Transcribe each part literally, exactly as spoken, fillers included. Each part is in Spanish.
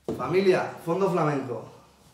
Familia, fondo flamenco.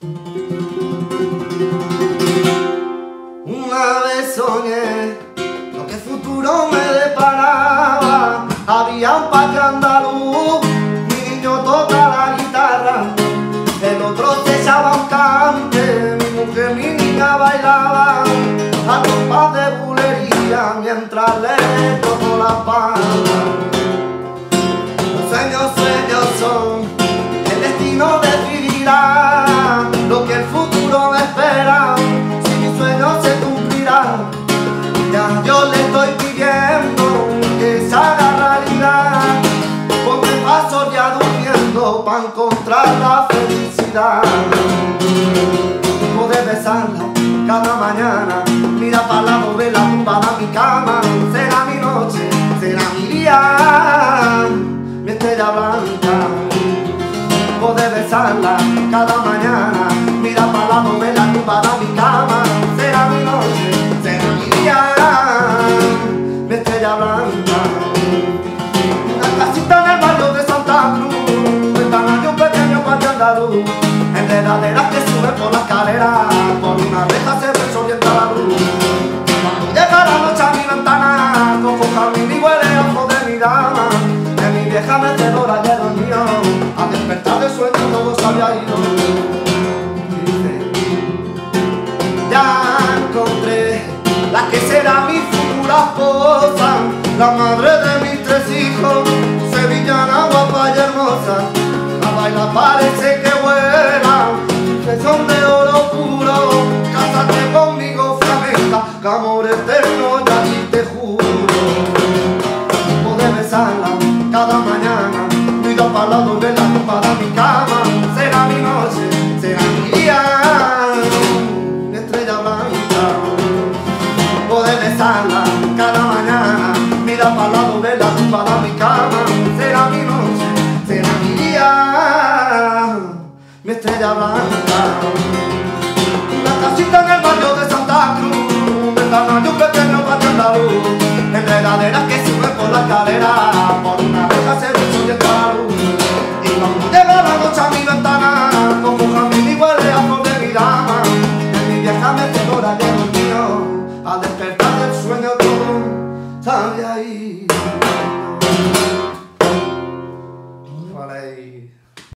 Una vez soñé lo que el futuro me deparaba. Había un patio andaluz, mi niño toca la guitarra, el otro se echaba un cante, mi mujer, mi niña bailaba a compás de bulería mientras le toco la palma. Los sueños, sueños son, el destino decidirá lo que el futuro me espera, si mi sueño se cumplirá. Ya yo le estoy pidiendo que se haga realidad, porque paso ya durmiendo para encontrar la felicidad. Poder besarla cada mañana, mira para la novela tumbada en mi cama. Será mi noche, será mi día, mi estrella blanca. Poder besarla cada mañana, mira para la novela tumbada en mi cama. Será mi noche, será mi día, mi estrella blanca. Una casita en el barrio de Santa Cruz, ventana de un pequeño patio andaluz, enredaderas que suben por la escalera, por una reja se ve orienta la luz. Cuando llega la noche a mi ventana, cojo camino y huele a ojos de mi dama, de mi vieja mecedora que dormía, a despertar de sueño todo se había ido. Y dice: ya encontré la que será mi futura esposa, la madre de mis tres hijos, sevillana, guapa y hermosa. A bailar parece que vuela, que son de oro puro. Cásate conmigo, flamenca, que amor eterno ya ti te juro. Poder besarla cada mañana, mira para la novela para mi cama. Será mi noche, será mi día, mi estrella blanca. Poder besarla cada mañana, mira para la novela para mi cama. Será mi noche, será mi día, mi estrella blanca. Una casita en el barrio de Santa Cruz, ventana de un pequeño patio andaluz, enredaderas que suben por la escalera, por